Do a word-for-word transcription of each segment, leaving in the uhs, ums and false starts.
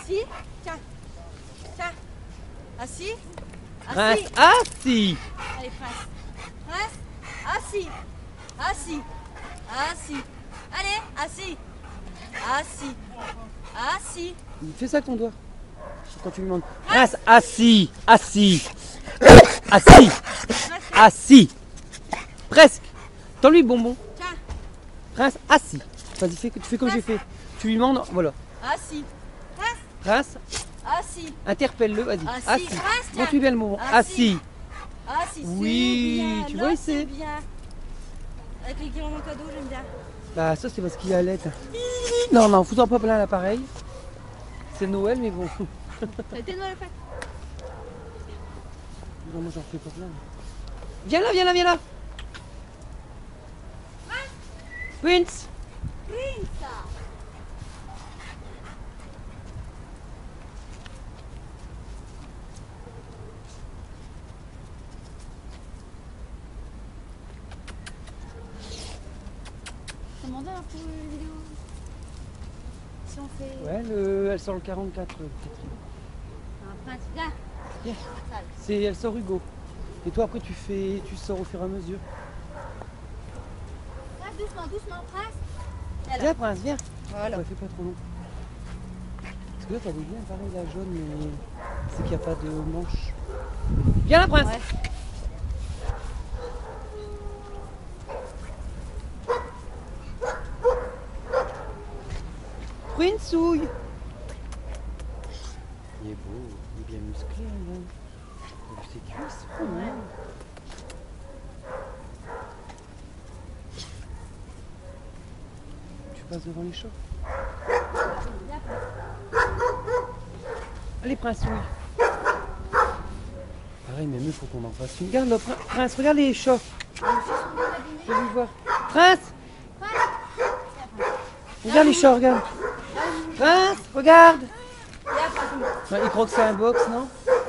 Assis. Tiens. Tiens. Assis. Prince, Assis. assis. Allez, Prince. Prince. Assis. Assis. Assis. Allez, assis. Assis. Assis. Fais ça avec ton doigt. Quand tu lui demandes. Prince, assis. Assis. Assis. Assis. Presque. Tends-lui le bonbon. Tiens. Prince, assis. Vas-y, fais, tu fais comme j'ai fait. Tu lui demandes, voilà. Assis. Prince. Prince, Assis. interpelle-le, vas-y. Assis. Assis. Prince, tiens. Montre-lui bien le bonbon. Assis. Assis. Assis. Oui, c'est bien. tu Là, vois, il c'est sait. bien. Avec les guirlandes en cadeau, j'aime bien. Bah ça c'est parce qu'il allait. Non, non, fous-en pas plein l'appareil. C'est Noël mais bon. Ça a été Noël, fête. Non, moi j'en fais pas plein. Viens là, viens là, viens là. Prince. Prince. Demandez alors pour une vidéo. Si on fait Ouais, le, elle sort le quarante-quatre. Le un prince, viens. Viens. Sale. C'est, elle sort Hugo. Et toi après tu fais, tu sors au fur et à mesure. Viens, doucement, doucement, prince. Viens là. Viens Prince, viens. Voilà. Ouais, fais pas trop long. Parce que là t'as des liens pareil, la jaune, mais c'est qu'il n'y a pas de manche. Viens là Prince. Ouais. Princouille. Il est beau, il est bien musclé, hein. Il a vu ses cuisses. Oh, Ouais. non. Tu passes devant les chats. Viens, prince. Allez Princouille. Pareil, mais mieux faut qu'on en fasse une. Regarde là, Prin- Prince, regarde les chats. Je vais lui voir. Prince, regarde les chats, regarde. Prince, regarde. Viens, prince. Ouais, il croit que c'est un box, non?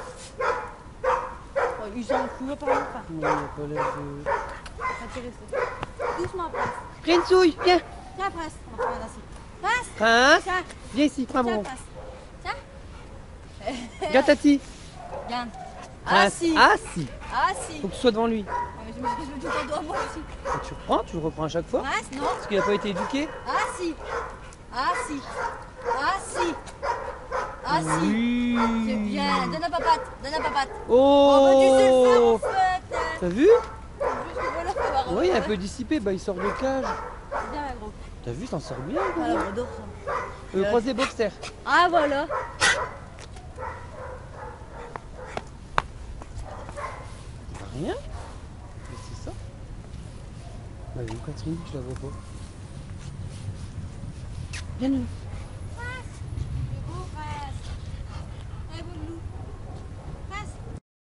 Oh, ils s'en foutent, apparemment pas. Non, il n'a pas l'air de... Intéressé. Doucement, prince. Princouille, viens. Tiens, prince. On va faire un assis. Prince. Prince, Tiens. viens ici, prends Tiens, mon. prince. Tiens. Regarde Tati. Viens. Prince, Assis. assis. Assis. Faut que tu sois devant lui. Ah, mais je me suis dit, je me dois moi aussi. Et tu reprends, tu le reprends à chaque fois. Prince, non. Parce qu'il n'a pas été éduqué. Assis. Assis. Assis. Assis. Oui. C'est bien. Donne la papate. Donne la papate. Oh, bah, tu sais le faire en Oh. fait. T'as vu? Juste que voilà, faut avoir un Oui, il est un peu. peu dissipé. Bah, il sort de cage. Bien, gros. T'as vu, t'en sors bien. Ah, gros. labrador, ça. Euh, croise des boxers. Ah, voilà. Rien. Mais c'est ça. Bah, où Catherine? Je la vois pas. Viens nous.